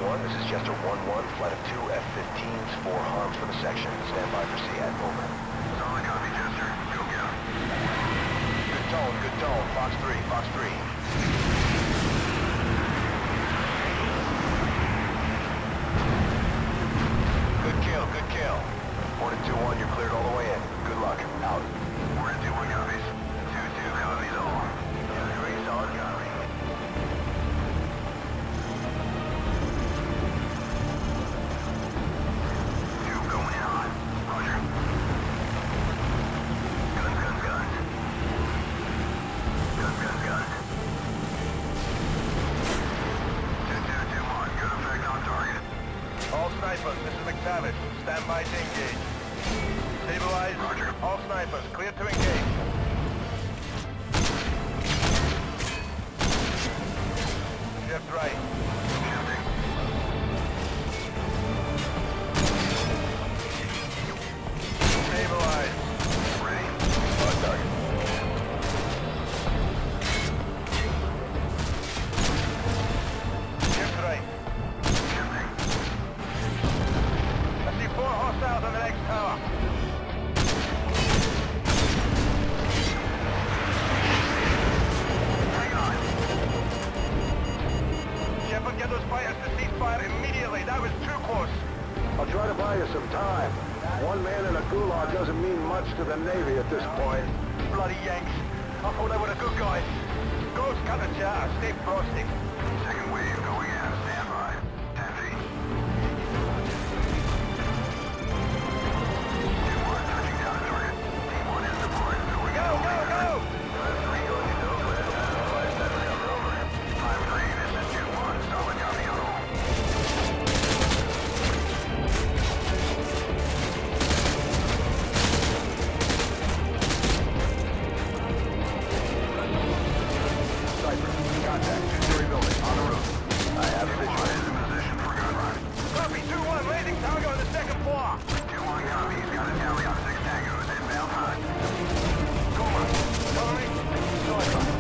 2-1, this is Jester 1-1, flight of 2 F-15s, 4 harms for the section. Stand by for SEAD, over. Solid copy, Jester. Go get him. Good tone, Fox 3, Fox 3. Good kill. Hornet 2-1, you're cleared all the way in. Good luck. Out. Hornet 2-1 copies. 2-2 copies all. Yeah, 3 solid copy. This is McTavish. Stand by to engage. Stabilize. Roger. All snipers, clear to engage. Shift right. Shifting. Stabilize. Ready? On target. Shift right. Shifting. I see 4 hostiles on the next tower. Hang on. Shepard, get those fighters to cease fire immediately. That was too close. I'll try to buy you some time. One man in a gulag doesn't mean much to the Navy at this point. Bloody Yanks. I thought they were the good guys. Ghost cut the chatter. Stay frosty. Second wave going in. Stand by. 10 feet. 2-1 touching down to target. Team 1 is deployed. Going Go! 3 going into Oakland. 5-7 cover over. 5-3, this is 2-1. Solid copy on all. Contact. 2-story building. On the roof. I have Team 1 visual. is in position for gun run. Copy 2-1. Raising target on the second floor. 2-1 copy. He's got a tally on 6 tangos. Inbound hot. Cover me. Cover me. Sorry.